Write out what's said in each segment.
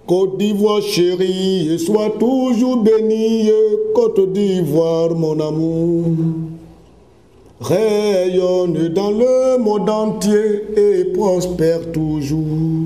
Côte d'Ivoire chérie, sois toujours bénie, Côte d'Ivoire mon amour. Rayonne dans le monde entier et prospère toujours.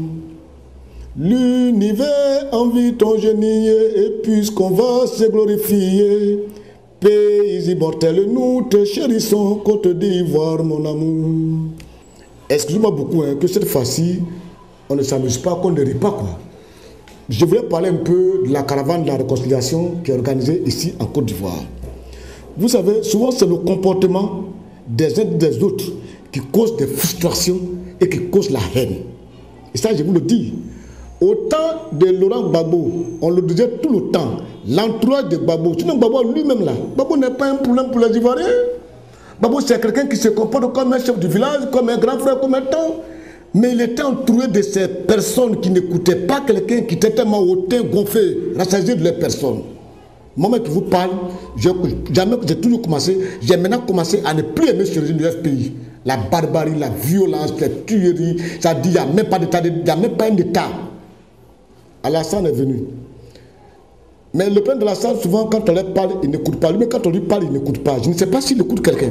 L'univers envie ton génie et puisqu'on va se glorifier, pays immortel, nous te chérissons, Côte d'Ivoire mon amour. Excuse-moi beaucoup que cette fois-ci, on ne s'amuse pas, qu'on ne rit pas quoi. Je voulais parler un peu de la caravane de la réconciliation qui est organisée ici en Côte d'Ivoire. Vous savez, souvent c'est le comportement des uns et des autres qui cause des frustrations et qui cause la haine. Et ça, je vous le dis. Au temps de Laurent Gbagbo, on le disait tout le temps, l'entourage de Gbagbo, sinon Gbagbo lui-même là, Gbagbo n'est pas un problème pour les Ivoiriens. Gbagbo c'est quelqu'un qui se comporte comme un chef du village, comme un grand frère, comme un temps. Mais il était entouré de ces personnes qui n'écoutaient pas quelqu'un qui était tellement hautain, gonflé, rassasié de leurs personnes. Moi qui vous parle, j'ai toujours commencé, j'ai maintenant commencé à ne plus aimer ce régime du FPI. La barbarie, la violence, la tuerie, ça dit, il n'y a même pas d'État, il n'y a même pas un État. Alassane est venu. Mais le père de Alassane, souvent, quand on lui parle, il n'écoute pas. Lui, quand on lui parle, il n'écoute pas. Je ne sais pas s'il écoute quelqu'un.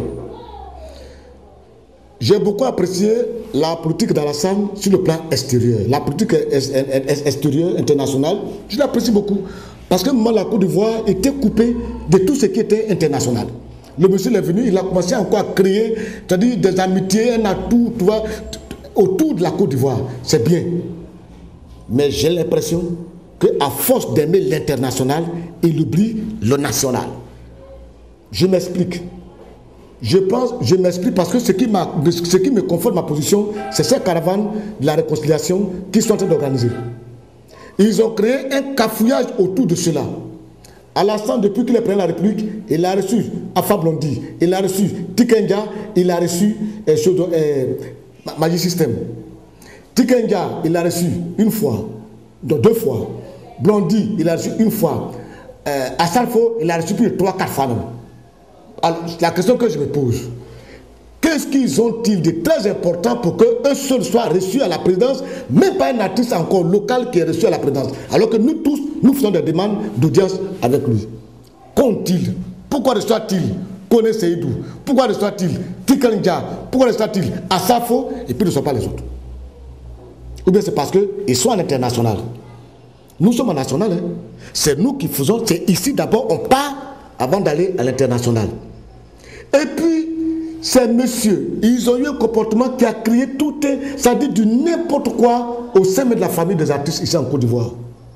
J'ai beaucoup apprécié la politique d'Alassane sur le plan extérieur. La politique extérieure, internationale, je l'apprécie beaucoup. Parce que moi, la Côte d'Ivoire était coupée de tout ce qui était international. Le monsieur est venu, il a commencé encore à créer, c'est-à-dire des amitiés, un atout, tu vois, autour de la Côte d'Ivoire. C'est bien. Mais j'ai l'impression qu'à force d'aimer l'international, il oublie le national. Je m'explique. Je m'explique parce que ce qui me conforte ma position, c'est cette caravane de la réconciliation qu'ils sont en train d'organiser. Ils ont créé un cafouillage autour de cela. Alassane, depuis qu'il a pris la République, il a reçu Alpha Blondy, il a reçu Tikenja, il a reçu Magic System. Tikenja, il a reçu une fois, deux fois. Blondy, il a reçu une fois. Assalfo, il a reçu plus de 3-4 fois même. Alors, la question que je me pose, qu'est-ce qu'ils ont-ils de très important pour qu'un seul soit reçu à la présidence, même pas un artiste encore local qui est reçu à la présidence, alors que nous tous, nous faisons des demandes d'audience avec lui. Qu'ont-ils? Pourquoi reçoit-il Kone Seydou? Pourquoi reçoit-il Tikenja? Pourquoi reçoit-il Asafo? Et puis ne reçoit pas les autres. Ou bien c'est parce qu'ils sont à l'international. Nous sommes en national. Hein? C'est nous qui faisons, c'est ici d'abord, on part avant d'aller à l'international. Et puis, ces messieurs, ils ont eu un comportement qui a créé tout, ça dit du n'importe quoi au sein de la famille des artistes ici en Côte d'Ivoire.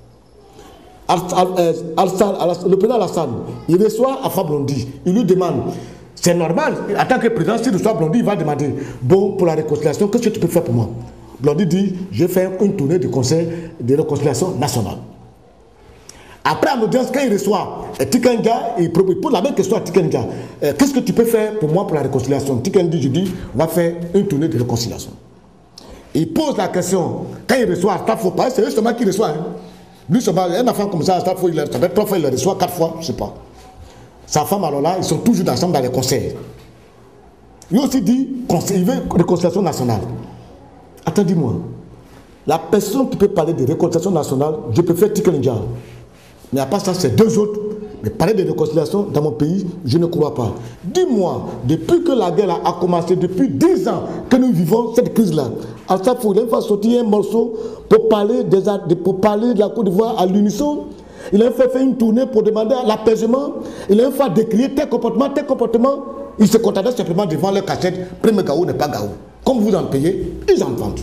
Le président Alassane, il reçoit Alpha Blondy, il lui demande, c'est normal, en tant que président, s'il reçoit Blondy, il va demander, bon, pour la réconciliation, qu'est-ce que tu peux faire pour moi? Blondy dit, je vais faire une tournée de conseil de réconciliation nationale. Après, en audience, quand il reçoit Tikenja, il pose la même question à Tikenja. Qu'est-ce que tu peux faire pour moi pour la réconciliation? Tikenja, je dis, on va faire une tournée de réconciliation. Il pose la question, quand il reçoit Astafo, c'est justement qui reçoit. Hein. Lui, un enfant comme ça, Astafo, ça fait 3 fois, il le reçoit, 4 fois, je ne sais pas. Sa femme, alors là, ils sont toujours ensemble dans les conseils. Il aussi dit, il veut réconciliation nationale. Attendez-moi, la personne qui peut parler de réconciliation nationale, je préfère Tikenja. Mais à part ça, c'est deux autres. Mais parler de réconciliation dans mon pays, je ne crois pas. Dis-moi, depuis que la guerre a commencé, depuis 10 ans que nous vivons cette crise-là, à ça, il faut sortir un morceau pour parler de la Côte d'Ivoire à l'unisson. Il a fait une tournée pour demander l'apaisement. Il a fait décrire tel comportement. Ils se contentaient simplement devant leur cassette. Premier Gao n'est pas Gao. Comme vous en payez, ils en vendent.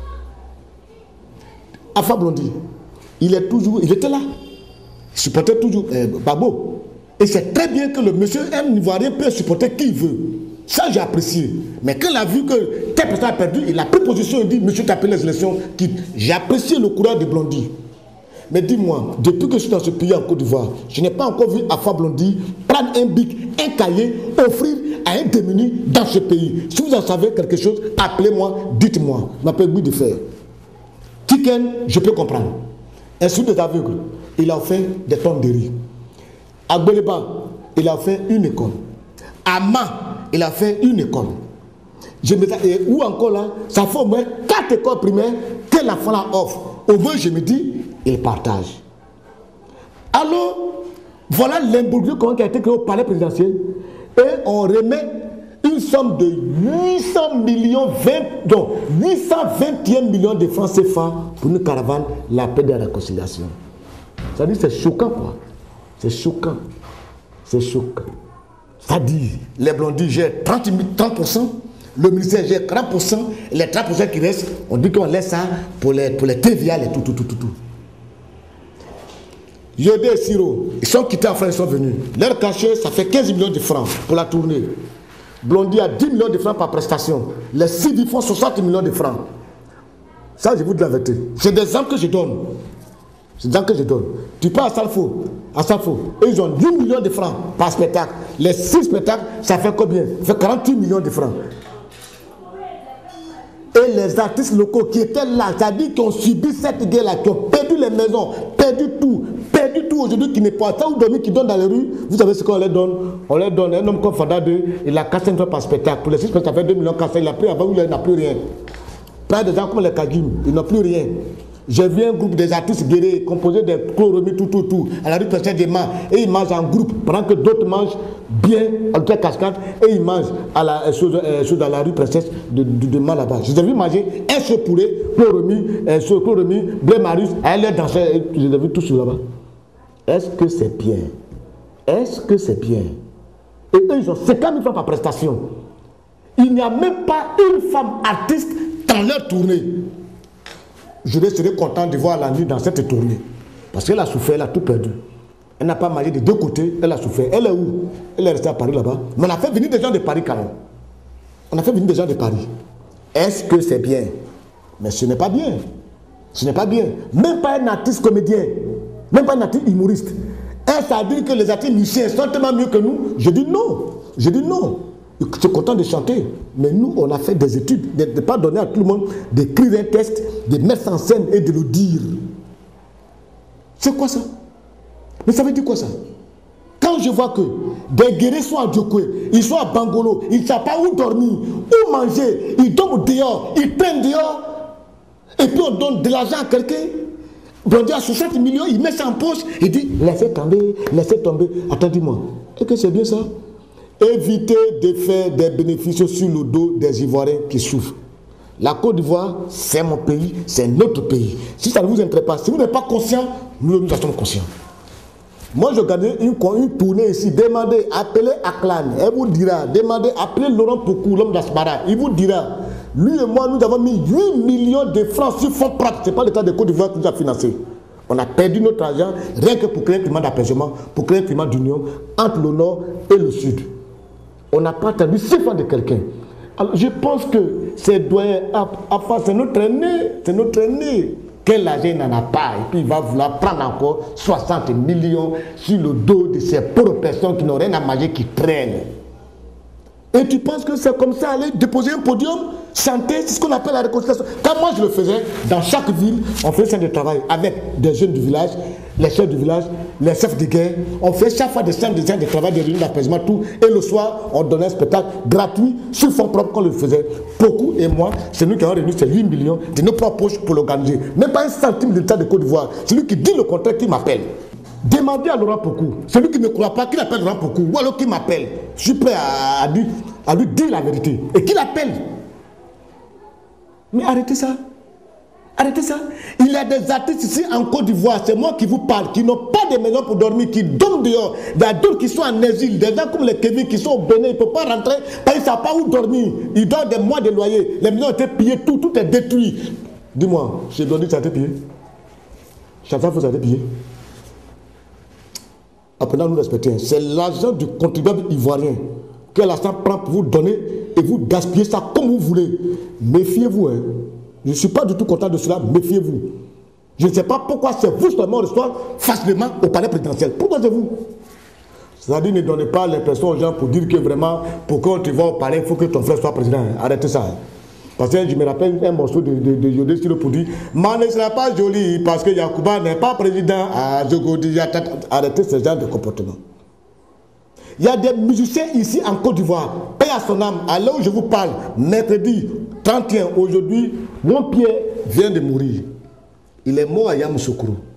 Alpha Blondy, il était là. Il supportait toujours Gbagbo. Et c'est très bien que le monsieur un Ivoirien peut supporter qui il veut. Ça, j'ai apprécié. Mais quand il a vu que telle personne a perdu, il a pris position et dit, monsieur, tu as appelé les élections, quitte. J'ai apprécié le courage de Blondy. Mais dis-moi, depuis que je suis dans ce pays en Côte d'Ivoire, je n'ai pas encore vu Alpha Blondy prendre un bic, un cahier, offrir à un démuni dans ce pays. Si vous en savez quelque chose, appelez-moi, dites-moi. Je m'appelle Guy de Fer. Tiken, je peux comprendre. Institut des aveugles, il a fait des tonnes de riz. À Gbeleba, il a fait une école. À Ma, il a fait une école. Ou encore là, ça fait au moins 4 écoles primaires que l'enfant là offre. Au moins, je me dis, il partage. Alors, voilà l'imbroglio qui a été créé au palais présidentiel et on remet une somme de 821 millions de francs CFA pour une caravane, la paix de la réconciliation. Ça dit, c'est choquant, quoi. C'est choquant. C'est choquant. Ça dit, les blondis gèrent 30%, le ministère gère 40%, et les 30% qui restent, on dit qu'on laisse ça pour les TVA, et tout. Yodé et Siro, ils sont quittés en France, ils sont venus. Leur cachet, ça fait 15 millions de francs pour la tournée. Blondie a 10 millions de francs par prestation. Les Sidi font 60 millions de francs. Ça, je vous dis la vérité. C'est des exemples que je donne. C'est des exemples que je donne. Tu pars à Salfo, et ils ont 10 millions de francs par spectacle. Les 6 spectacles, ça fait combien? Ça fait 48 millions de francs. Et les artistes locaux qui étaient là, c'est-à-dire qui ont subi cette guerre-là, qui ont perdu les maisons, perdu tout aujourd'hui, qui n'est pas ça, ou dormir, qui donnent dans les rues, vous savez ce qu'on leur donne? On leur donne un homme comme Fada 2, il a 400 francs par spectacle. Pour les 6 spectacles, ça fait 2 millions 400, il a pris avant, il n'a plus rien. Plein de gens comme les Kagim, ils n'ont plus rien. J'ai vu un groupe des artistes guerriers composé de chloromie, tout, à la rue Princesse des Mans, et ils mangent en groupe, pendant que d'autres mangent bien, en toute cascade, et ils mangent à la, dans la rue Princesse de Mans là-bas. Je les ai vu manger un seul poulet, chloromie, blé marius, à leur danser, je les ai vu tous là-bas. Est-ce que c'est bien? Est-ce que c'est bien? Et eux, ils ont 50 000 francs par prestation. Il n'y a même pas une femme artiste dans leur tournée. Je serais content de voir la nuit dans cette tournée. Parce qu'elle a souffert, elle a tout perdu. Elle n'a pas mangé des deux côtés, elle a souffert. Elle est où? Elle est restée à Paris là-bas. Mais on a fait venir des gens de Paris quand même. On a fait venir des gens de Paris. Est-ce que c'est bien? Mais ce n'est pas bien. Ce n'est pas bien. Même pas un artiste comédien. Même pas un artiste humoriste. Est-ce à dire que les artistes musiciens sont tellement mieux que nous? Je dis non. Je dis non. Je suis content de chanter. Mais nous, on a fait des études. De ne pas donner à tout le monde d'écrire un texte, de mettre en scène et de le dire. C'est quoi ça? Mais ça veut dire quoi ça? Quand je vois que des guerriers sont à Djokwe, ils sont à Bangolo, ils ne savent pas où dormir, où manger, ils dorment dehors, ils prennent dehors, et puis on donne de l'argent à quelqu'un. Blondie a 60 millions, il met ça en poche, il dit laissez tomber, laissez tomber. Attendez-moi, est-ce que c'est bien ça? Évitez de faire des bénéfices sur le dos des Ivoiriens qui souffrent. La Côte d'Ivoire, c'est mon pays, c'est notre pays. Si ça ne vous intéresse pas, si vous n'êtes pas conscient, nous sommes conscients. Moi, je regardais une tournée ici, demandez, appelez Aklan, elle vous dira, demandez, appelez Laurent Pokou, l'homme d'Asmara, il vous dira. Lui et moi, nous avons mis 8 millions de francs sur fonds propres. Ce n'est pas l'État de Côte d'Ivoire qui nous a financé. On a perdu notre argent rien que pour créer un climat d'apaisement, pour créer un climat d'union entre le Nord et le Sud. On n'a pas attendu 6 francs de quelqu'un. Alors, je pense que ces doyens, c'est notre aîné, c'est notre aîné. Quel argent il n'en a pas, et puis il va vouloir prendre encore 60 millions sur le dos de ces pauvres personnes qui n'ont rien à manger, qui traînent. Et tu penses que c'est comme ça, aller déposer un podium, chanter, c'est ce qu'on appelle la réconciliation. Quand moi je le faisais, dans chaque ville, on faisait scène de travail avec des jeunes du village, les chefs du village, les chefs de guerre. On fait chaque fois des scènes de travail, des réunions d'apaisement, tout. Et le soir, on donnait un spectacle gratuit sur fonds propres qu'on le faisait. Beaucoup et moi, c'est nous qui avons réuni ces 8 millions de nos propres poches pour l'organiser. Même pas un centime de l'État de Côte d'Ivoire. C'est lui qui dit le contraire qui m'appelle. Demandez à Laurent Pokou, celui qui ne croit pas, qu'il appelle Laurent Pokou, ou alors qui m'appelle. Je suis prêt à lui dire la vérité. Et qu'il appelle. Mais arrêtez ça. Arrêtez ça. Il y a des artistes ici en Côte d'Ivoire, c'est moi qui vous parle, qui n'ont pas de maison pour dormir, qui dorment dehors. Il y a d'autres qui sont en exil, des gens comme les Kevin qui sont au Bénin, ils ne peuvent pas rentrer parce qu'ils ne savent pas où dormir. Ils dorment des mois de loyer. Les maisons ont été pillées, tout est détruit. Dis-moi, chez Blondie, ça a été pillé? Chacun vous a été pillé? Apprenez à nous respecter. C'est l'argent du contribuable ivoirien que l'argent prend pour vous donner et vous gaspillez ça comme vous voulez. Méfiez-vous. Hein. Je ne suis pas du tout content de cela. Méfiez-vous. Je ne sais pas pourquoi c'est vous seulement reçoit facilement au palais présidentiel. Pourquoi c'est vous? C'est-à-dire ne donnez pas l'impression aux gens pour dire que vraiment, pour qu'on te voit au palais, il faut que ton frère soit président. Arrêtez ça. Hein. Parce que je me rappelle un morceau de Yodé Siro pour dire mais ne sera pas joli parce que Yacouba n'est pas président. Arrêtez ce genre de comportement. Il y a des musiciens ici en Côte d'Ivoire, paix à son âme, à l'heure où je vous parle, mercredi 31, aujourd'hui, mon Pierre vient de mourir. Il est mort à Yamoussoukro.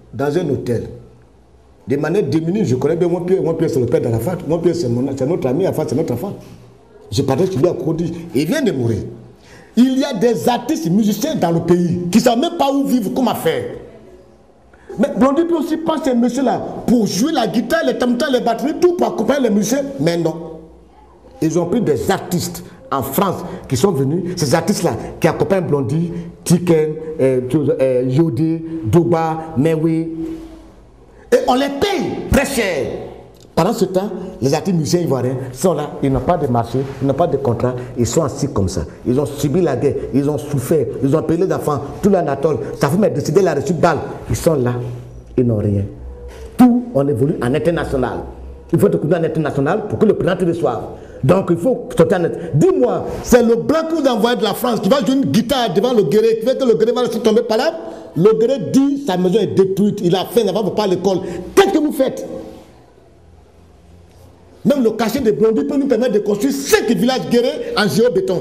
dans un hôtel. De manière démunie, je connais bien mon père c'est le père d'Arafat. Mon père c'est notre ami, Arafat c'est notre enfant. Je parlais sur lui à Cody. Il vient de mourir. Il y a des artistes musiciens dans le pays qui ne savent même pas où vivre, comment faire. Mais Blondie peut aussi prendre ces messieurs-là pour jouer la guitare, les tam-tams, les batteries, tout pour accompagner les musiciens. Mais non. Ils ont pris des artistes en France qui sont venus, ces artistes-là qui accompagnent Blondie, Tiken, Yodé, Douba, Mewi. Et on les paye très cher. Pendant ce temps, les artistes musiciens ivoiriens sont là, ils n'ont pas de marché, ils n'ont pas de contrat, ils sont assis comme ça. Ils ont subi la guerre, ils ont souffert, ils ont payé les enfants, tout l'Anatole, ça fait décider la reçue balle. Ils sont là, ils n'ont rien. Tout, on évolue en international. Il faut te couper en international pour que le président te reçoive. Donc il faut sortir en net. Dis-moi, c'est le blanc que vous envoyez de la France qui va jouer une guitare devant le guerrier, qui fait que le guerrier va laisser tomber par là. Le guerrier dit sa maison est détruite, il a faim, il ne va pas à l'école. Qu'est-ce que vous faites? Même le cachet de Blondie peut nous permettre de construire 5 villages guerriers en géobéton.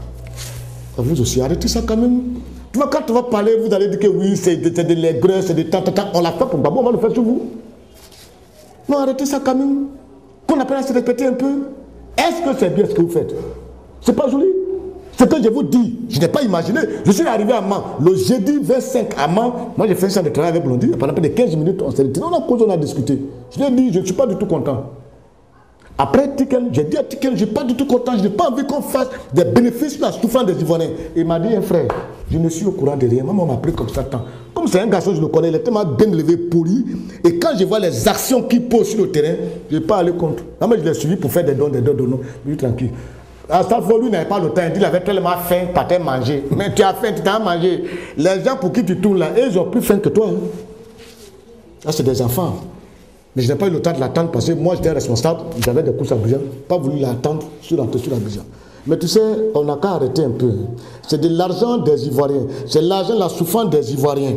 Vous aussi, arrêtez ça quand même. Tu vois, quand tu vas parler, vous allez dire que oui, c'est de l'aigreur, c'est de tant. On l'a fait pour Babou, on va le faire sur vous. Non, arrêtez ça quand même. Qu'on appelle à se répéter un peu. Est-ce que c'est bien ce que vous faites? C'est pas joli. Ce que je vous dis, je n'ai pas imaginé. Je suis arrivé à Mans, le jeudi 25 à Mans. Moi, j'ai fait un champ de travail avec Blondie. Pendant près de 15 minutes, on s'est retiré. On a discuté. Je lui ai dit, je ne suis pas du tout content. Après Tiken, j'ai dit à Tiken, je ne suis pas du tout content. Je n'ai pas envie qu'on fasse des bénéfices sur la souffrance des Ivoiriens. Il m'a dit, frère, je ne suis au courant de rien. Maman m'a pris comme ça tant. Comme c'est un garçon, je le connais, il est tellement bien élevé, poli. Et quand je vois les actions qu'il pose sur le terrain, je ne vais pas aller contre. Non, mais je l'ai suivi pour faire des dons. Lui, tranquille. À cette fois, lui n'avait pas le temps. Il dit, il avait tellement faim, pas t'as mangé. Mais tu as faim, tu t'as mangé. Les gens pour qui tu tournes là, ils ont plus faim que toi. Hein. Là, c'est des enfants. Mais je n'ai pas eu le temps de l'attendre parce que moi, j'étais responsable. J'avais des courses à Abidjan. Pas voulu l'attendre sur Abidjan. Mais tu sais, on n'a qu'à arrêter un peu. C'est de l'argent des Ivoiriens. C'est l'argent, la souffrance des Ivoiriens.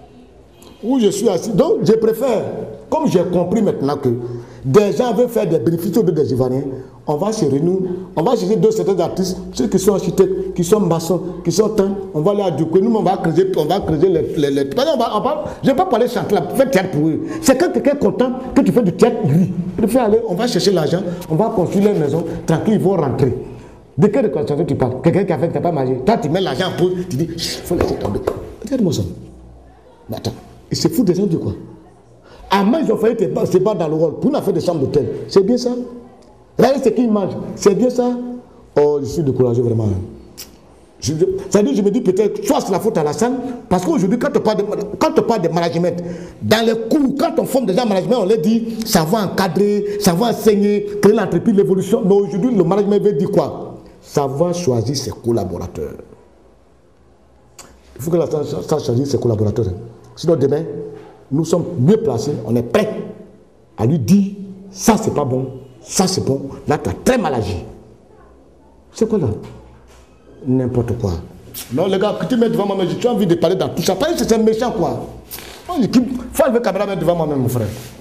Où je suis assis. Donc, je préfère, comme j'ai compris maintenant que des gens veulent faire des bénéfices des Ivoiriens, on va se réunir, on va chercher deux certains artistes, ceux qui sont architectes, qui sont maçons, qui sont temps, on va aller à Duc, nous on va creuser les... Par exemple, je ne vais pas parler chanter, faire théâtre pour eux. C'est quand quelqu'un est content que tu fais du théâtre, lui. Je préfère aller, on va chercher l'argent, on va construire les maisons, tranquille, ils vont rentrer. De quelle reconnaissance tu parles? Quelqu'un qui a fait que tu n'as pas mangé. Toi, tu mets l'argent en pause, tu dis, il faut laisser tomber. Regarde-moi ça. Mais attends, ils se foutent des gens de quoi? À main, ils ont failli se battre dans le rôle pour une affaire de chambre d'hôtel. C'est bien ça? Regardez ce qu'ils mangent. C'est bien ça? Oh, je suis découragé vraiment. C'est-à-dire, je me dis peut-être, soit c'est la faute à la salle, parce qu'aujourd'hui, quand on parle de management, dans les cours, quand on forme déjà management, on leur dit, ça va encadrer, ça va enseigner, créer l'entreprise, l'évolution. Mais aujourd'hui, le management veut dire quoi? Savoir choisir ses collaborateurs. Il faut que la salle choisisse ses collaborateurs. Sinon, demain, nous sommes mieux placés, on est prêts à lui dire, ça c'est pas bon, ça c'est bon, là tu as très mal agi. C'est quoi là? N'importe quoi. Non les gars, que tu mets devant moi-même, j'ai envie de parler dans tout ça. Parce que c'est méchant quoi. Il faut enlever la caméra devant moi-même mon frère.